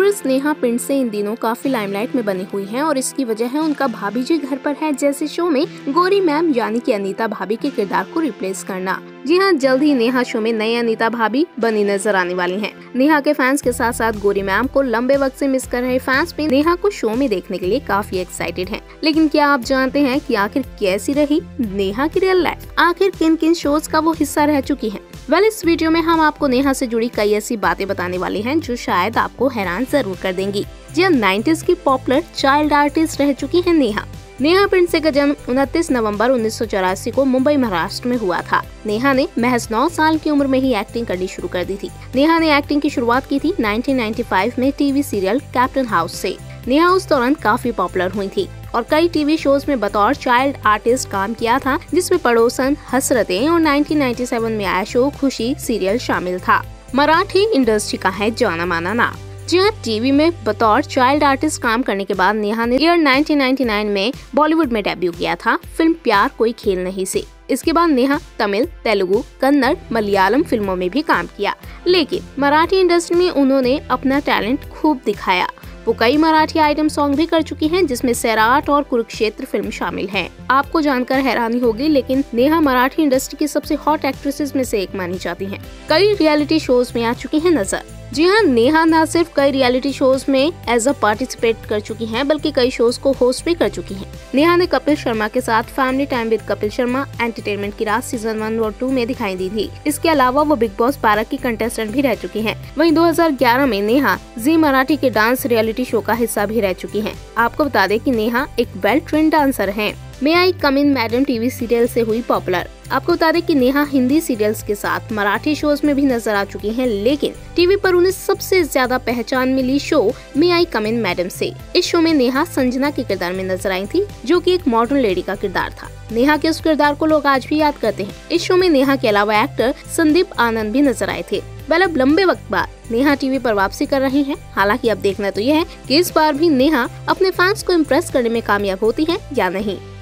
Actress Neha पिंडसे इन दिनों काफी limelight में बनी हुई हैं और इसकी वजह है उनका भाभी जी घर पर है जैसे शो में गौरी मैम यानी कि अनीता भाभी के किरदार को रिप्लेस करना। जी हाँ, जल्द ही नेहा शो में नई अनीता भाभी बनी नजर आने वाली हैं। नेहा के फैंस के साथ साथ गौरी मैम को लंबे वक्त से मिस कर रहे फैंस भी नेहा को शो में देखने के लिए काफी एक्साइटेड हैं। लेकिन क्या आप जानते हैं कि आखिर कैसी रही नेहा की रियल लाइफ, आखिर किन किन शोज का वो हिस्सा रह चुकी हैं? इस वीडियो में हम आपको नेहा से जुड़ी कई ऐसी बातें बताने वाले हैं जो शायद आपको हैरान जरूर कर देंगी। जी हाँ, 90s की पॉपुलर चाइल्ड आर्टिस्ट रह चुकी है नेहा। नेहा पिंडसे का जन्म 29 नवंबर 1984 को मुंबई महाराष्ट्र में हुआ था। नेहा ने महज 9 साल की उम्र में ही एक्टिंग करनी शुरू कर दी थी। नेहा ने एक्टिंग की शुरुआत की थी 1995 में टीवी सीरियल कैप्टन हाउस से। नेहा उस दौरान काफी पॉपुलर हुई थी और कई टीवी शोज में बतौर चाइल्ड आर्टिस्ट काम किया था, जिसमें पड़ोसन, हसरतें और 1997 में आया शो खुशी सीरियल शामिल था। मराठी इंडस्ट्री का है जाना माना नाम। जी हाँ, टीवी में बतौर चाइल्ड आर्टिस्ट काम करने के बाद नेहा ने ईयर 1999 में बॉलीवुड में डेब्यू किया था फिल्म प्यार कोई खेल नहीं से। इसके बाद नेहा तमिल, तेलुगु, कन्नड़, मलयालम फिल्मों में भी काम किया, लेकिन मराठी इंडस्ट्री में उन्होंने अपना टैलेंट खूब दिखाया। वो कई मराठी आइटम सॉन्ग भी कर चुकी हैं, जिसमें सैराट और कुरुक्षेत्र फिल्म शामिल है। आपको जानकर हैरानी होगी, लेकिन नेहा मराठी इंडस्ट्री की सबसे हॉट एक्ट्रेसेस में से एक मानी जाती हैं। कई रियलिटी शोज में आ चुकी हैं नजर। जी हाँ, नेहा न सिर्फ कई रियलिटी शोज में एज अ पार्टिसिपेट कर चुकी हैं, बल्कि कई शोज को होस्ट भी कर चुकी हैं। नेहा ने कपिल शर्मा के साथ family time with Kapil Sharma entertainment की रात सीजन 1 और 2 में दिखाई दी थी। इसके अलावा वो बिग बॉस 12 की कंटेस्टेंट भी रह चुकी हैं। वहीं 2011 में नेहा जी मराठी के डांस रियलिटी शो का हिस्सा भी रह चुकी हैं। आपको बता दें कि नेहा एक वेल ट्रेन्ड डांसर हैं। May I come in madam TV serial से हुई पॉपुलर। आपको बता दें कि नेहा हिंदी सीरियल्स के साथ मराठी शोज में भी नजर आ चुकी हैं, लेकिन टीवी पर उन्हें सबसे ज्यादा पहचान मिली show may I come in madam से। इस शो में नेहा संजना के किरदार में नजर आई थी, जो कि एक मॉडर्न लेडी का किरदार था। नेहा के उस किरदार को लोग आज भी याद करते हैं। इस शो में नेहा के अलावा एक्टर संदीप आनंद भी नजर आए थे। अब लंबे वक्त बाद नेहा टीवी पर वापसी कर रही हैं। हालांकि अब देखना तो यह है कि इस बार भी नेहा अपने फैंस को इम्प्रेस करने में कामयाब होती हैं या नहीं।